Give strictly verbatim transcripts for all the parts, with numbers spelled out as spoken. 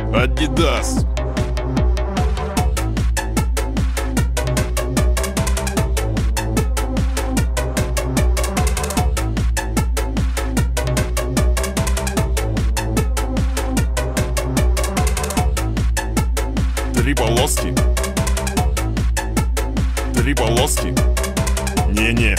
Адидас. Три полоски. Три полоски. Не-не.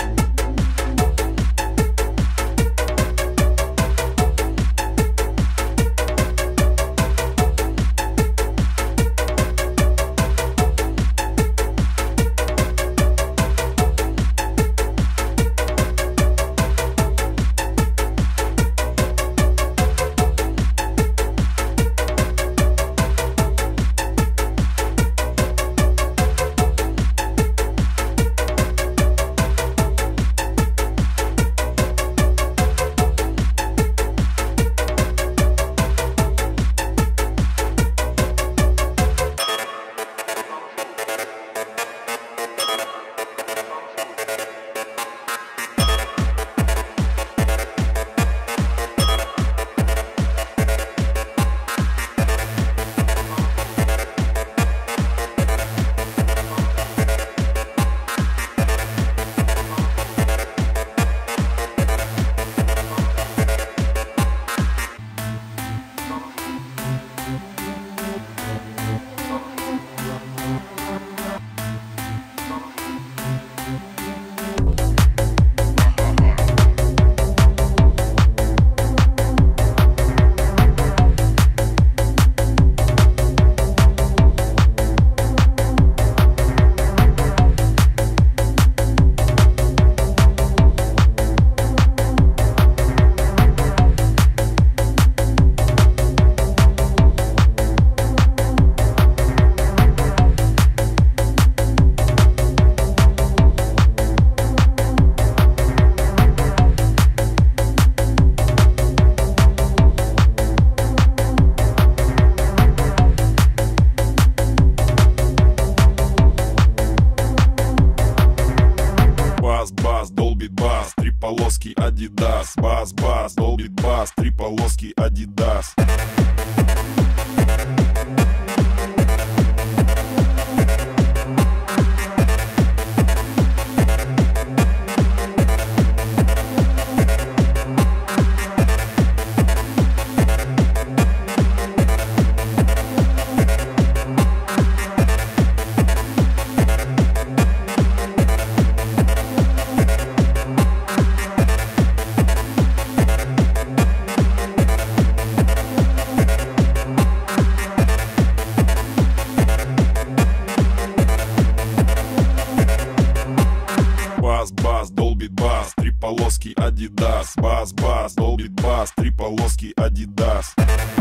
Бас-бас, долбит бас, три полоски Адидас. Бас-бас, долбит бас, три полоски Адидас. Бас-бас, долбит бас, три полоски Адидас. Бас-бас, долбит бас, три полоски Адидас.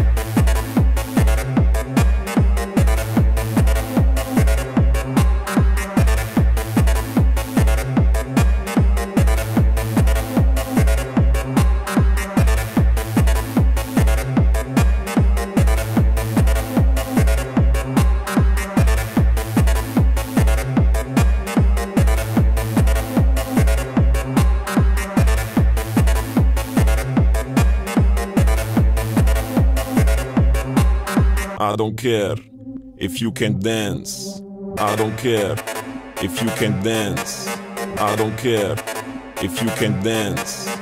I don't care if you can dance. I don't care if you can dance. I don't care if you can dance.